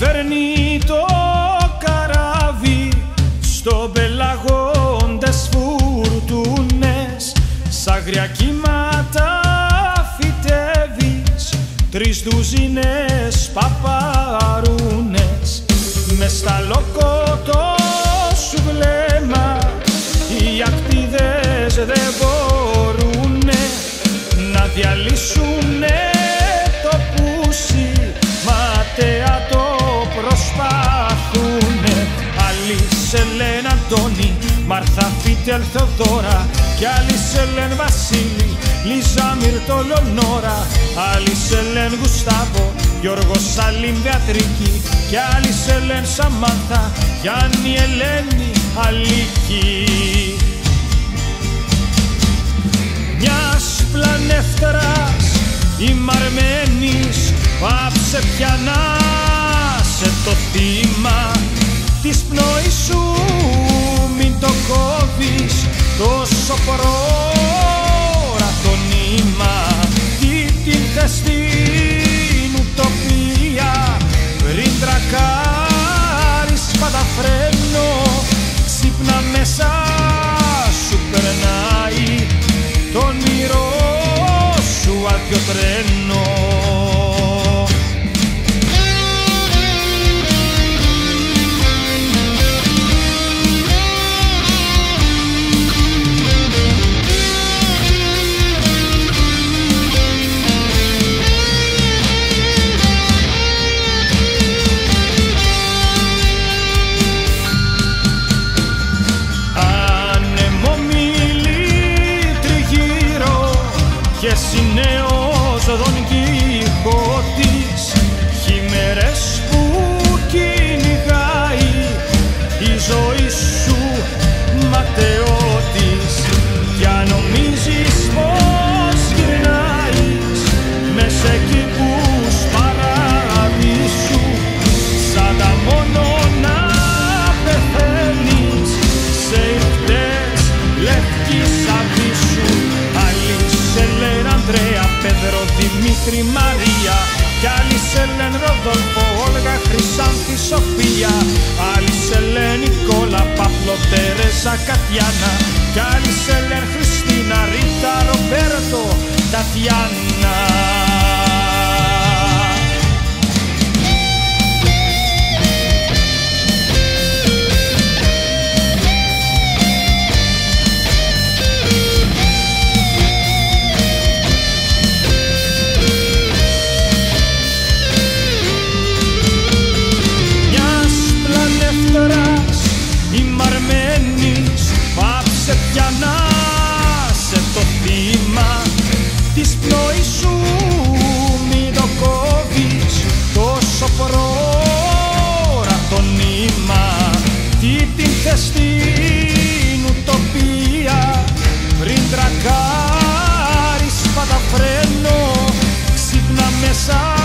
φέρνει το καράβι στον πελαγόντες φουρτούνες, σ' αγριά κύματα φυτεύεις 3 δουζίνες παπαρούνες. Μες στα λοκότο σου βλέμμα οι ακτίδες δεν μπορούνε να διαλύσουνε το πούσι, ματέα το προσπαθούνε. Άλλοι σε λένε Αντώνη, Μάρθα, Φίτελ, Θεοδώρα, κι άλλοι σε λένε Βασίλη, Λίζα, Μύρτο, Λονόρα. Άλλοι σε λένε Γουστάβο, Γιώργο, Σαλήμ, Βεατρίκη, κι άλλοι σε λένε Σαμάνθα, Γιάννη, Ελένη, Αλίκη. Μιας πλανεύτερας είμαι αρμένης, πάψε πια να σε το θύμα της πνοής σου, μην το κόβεις τόσο πρόωρα το νήμα. Τι την θες στην ουτοπία, πριν τρακάρεις πάντα φρένο, ξύπνα μέσα σου περνάει το όνειρό σου άδειο τρένο. Και εσύ νέος Δον Κιχώτης, χειμέρες που κυνηγάει η ζωή σου ματαιώτης. Κι αν νομίζεις πως γυρνάεις μέσα εκεί που παραδείσου, σαν τα μόνο να πεθαίνεις σε ήρτες λευκής αβίσου. Σε λένε Ανδρέα, Πέδρο, Δημήτρη, Μαρία, κι άλλοι σε λένε Ροδόλφο, Όλγα, Χρυσάνθη, Σοφία. Άλλοι σε λένε Νικόλα, Παύλο, Τερέζα, Κατιάνα, κι άλλοι σε λένε Χριστίνα, Ρίτα, Ρομπέρτο, Τατιάνα. Είμαι αρμένης, πάψε πια να σε το θύμα της πνοής σου, μην το κόβεις τόσο πρόωρα το νήμα. Τι την θες στην ουτοπία, πριν τρακάρεις πάντα φρένο, ξύπνα μέσα